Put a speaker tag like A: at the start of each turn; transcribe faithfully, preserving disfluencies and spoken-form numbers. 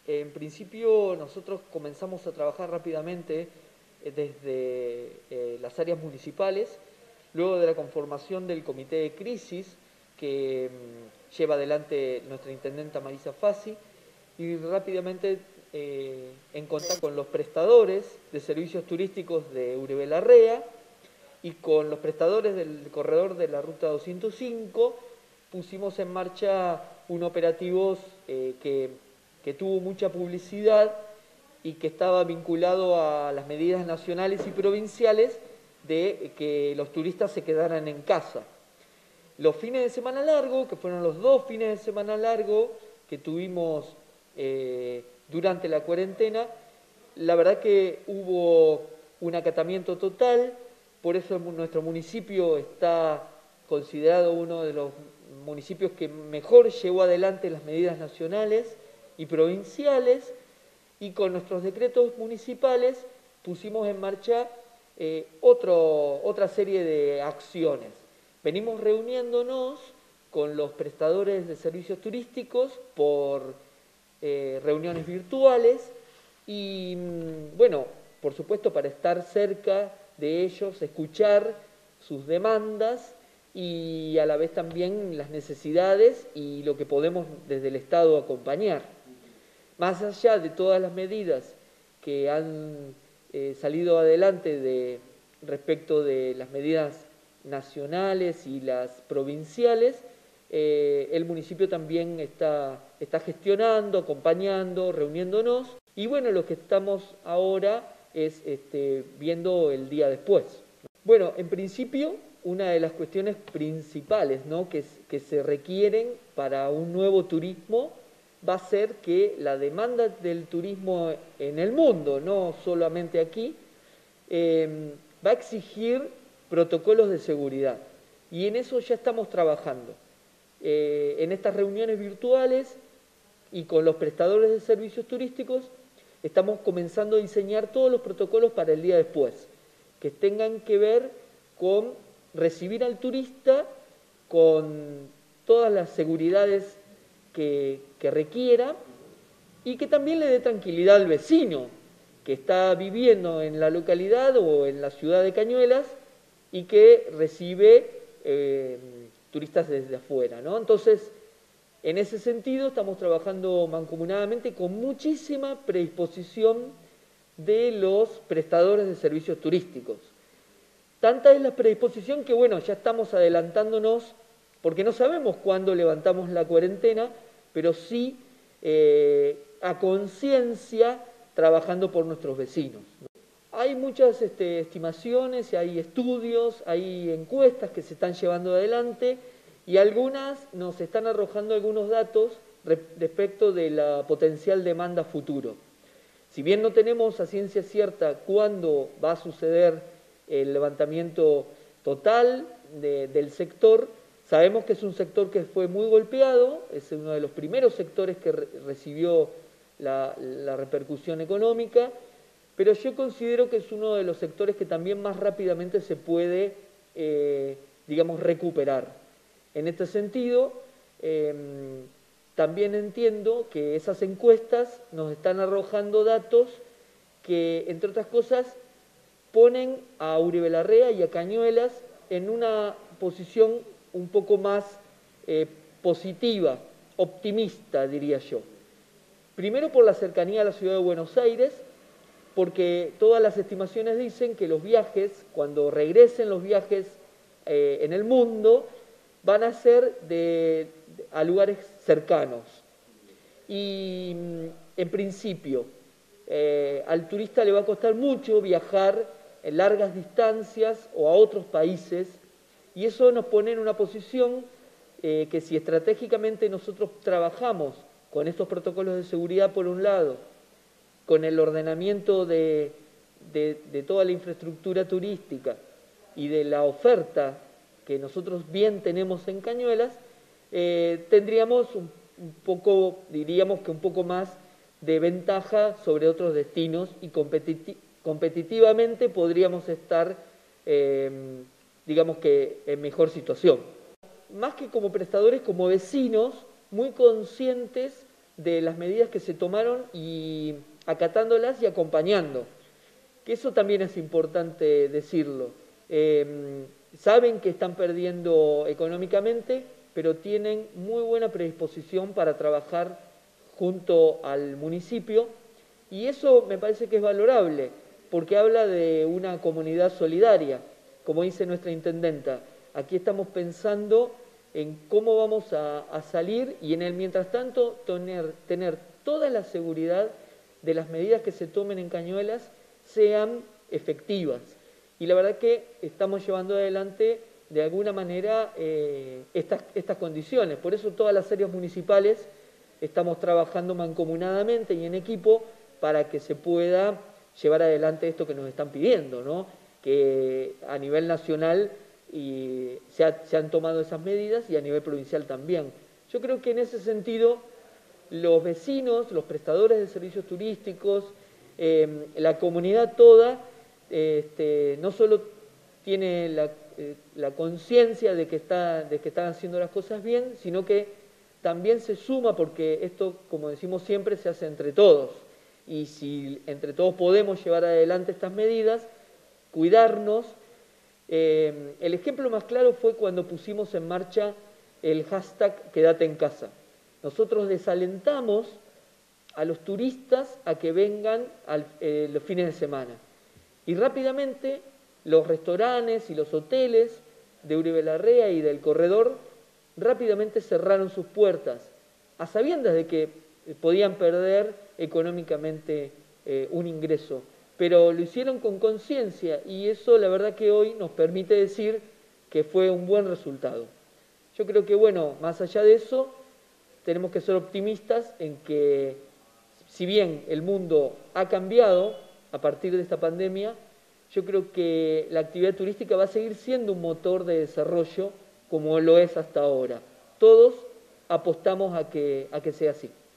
A: En principio nosotros comenzamos a trabajar rápidamente desde eh, las áreas municipales, luego de la conformación del comité de crisis que mm, lleva adelante nuestra intendenta Marisa Fassi, y rápidamente eh, en contacto con los prestadores de servicios turísticos de Uribe Larrea y con los prestadores del corredor de la Ruta doscientos cinco, pusimos en marcha un operativo eh, que, que tuvo mucha publicidad y que estaba vinculado a las medidas nacionales y provinciales de que los turistas se quedaran en casa. Los fines de semana largo, que fueron los dos fines de semana largo que tuvimos eh, durante la cuarentena, la verdad que hubo un acatamiento total, por eso nuestro municipio está considerado uno de los municipios que mejor llevó adelante las medidas nacionales y provinciales, y con nuestros decretos municipales pusimos en marcha eh, otro, otra serie de acciones. Venimos reuniéndonos con los prestadores de servicios turísticos por eh, reuniones virtuales y, bueno, por supuesto para estar cerca de ellos, escuchar sus demandas y a la vez también las necesidades y lo que podemos desde el Estado acompañar. Más allá de todas las medidas que han eh, salido adelante de, respecto de las medidas nacionales y las provinciales, eh, el municipio también está, está gestionando, acompañando, reuniéndonos, y bueno, lo que estamos ahora es este, viendo el día después. Bueno, en principio, una de las cuestiones principales, ¿no?, que, que se requieren para un nuevo turismo va a ser que la demanda del turismo en el mundo, no solamente aquí, eh, va a exigir protocolos de seguridad. Y en eso ya estamos trabajando. Eh, en estas reuniones virtuales y con los prestadores de servicios turísticos estamos comenzando a diseñar todos los protocolos para el día después, que tengan que ver con recibir al turista con todas las seguridades que, que requiera y que también le dé tranquilidad al vecino que está viviendo en la localidad o en la ciudad de Cañuelas y que recibe eh, turistas desde afuera, ¿no? Entonces, en ese sentido estamos trabajando mancomunadamente con muchísima predisposición de los prestadores de servicios turísticos. Tanta es la predisposición que, bueno, ya estamos adelantándonos porque no sabemos cuándo levantamos la cuarentena, pero sí eh, a conciencia trabajando por nuestros vecinos. Hay muchas este, estimaciones, hay estudios, hay encuestas que se están llevando adelante y algunas nos están arrojando algunos datos respecto de la potencial demanda futuro. Si bien no tenemos a ciencia cierta cuándo va a suceder el levantamiento total de, del sector, sabemos que es un sector que fue muy golpeado, es uno de los primeros sectores que re recibió la, la repercusión económica, pero yo considero que es uno de los sectores que también más rápidamente se puede, eh, digamos, recuperar. En este sentido, eh, también entiendo que esas encuestas nos están arrojando datos que, entre otras cosas, ponen a Uribe Larrea y a Cañuelas en una posición un poco más eh, positiva, optimista, diría yo. Primero por la cercanía a la ciudad de Buenos Aires, porque todas las estimaciones dicen que los viajes, cuando regresen los viajes eh, en el mundo, van a ser de, de, a lugares cercanos. Y en principio, eh, al turista le va a costar mucho viajar en largas distancias o a otros países, y eso nos pone en una posición eh, que si estratégicamente nosotros trabajamos con estos protocolos de seguridad por un lado, con el ordenamiento de, de, de toda la infraestructura turística y de la oferta que nosotros bien tenemos en Cañuelas, eh, tendríamos un, un poco, diríamos que un poco más de ventaja sobre otros destinos y competiti competitivamente podríamos estar, eh, digamos que en mejor situación. Más que como prestadores, como vecinos, muy conscientes de las medidas que se tomaron y acatándolas y acompañando, que eso también es importante decirlo. Eh, saben que están perdiendo económicamente, pero tienen muy buena predisposición para trabajar junto al municipio, y eso me parece que es valorable, porque habla de una comunidad solidaria, como dice nuestra intendenta. Aquí estamos pensando en cómo vamos a, a salir y en el mientras tanto tener, tener toda la seguridad de las medidas que se tomen en Cañuelas sean efectivas. Y la verdad que estamos llevando adelante de alguna manera eh, estas, estas condiciones. Por eso todas las áreas municipales estamos trabajando mancomunadamente y en equipo para que se pueda llevar adelante esto que nos están pidiendo, ¿no? Que a nivel nacional y se, ha, se han tomado esas medidas y a nivel provincial también. Yo creo que en ese sentido los vecinos, los prestadores de servicios turísticos, eh, la comunidad toda, eh, este, no solo tiene la, eh, la conciencia de que está, de que están haciendo las cosas bien, sino que también se suma, porque esto, como decimos siempre, se hace entre todos. Y si entre todos podemos llevar adelante estas medidas, cuidarnos. Eh, el ejemplo más claro fue cuando pusimos en marcha el hashtag Quédate en casa. Nosotros desalentamos a los turistas a que vengan al, eh, los fines de semana. Y rápidamente los restaurantes y los hoteles de Uribe Larrea y del corredor rápidamente cerraron sus puertas, a sabiendas de que podían perder económicamente eh, un ingreso. Pero lo hicieron con conciencia y eso la verdad que hoy nos permite decir que fue un buen resultado. Yo creo que, bueno, más allá de eso, tenemos que ser optimistas en que, si bien el mundo ha cambiado a partir de esta pandemia, yo creo que la actividad turística va a seguir siendo un motor de desarrollo como lo es hasta ahora. Todos apostamos a que, a que sea así.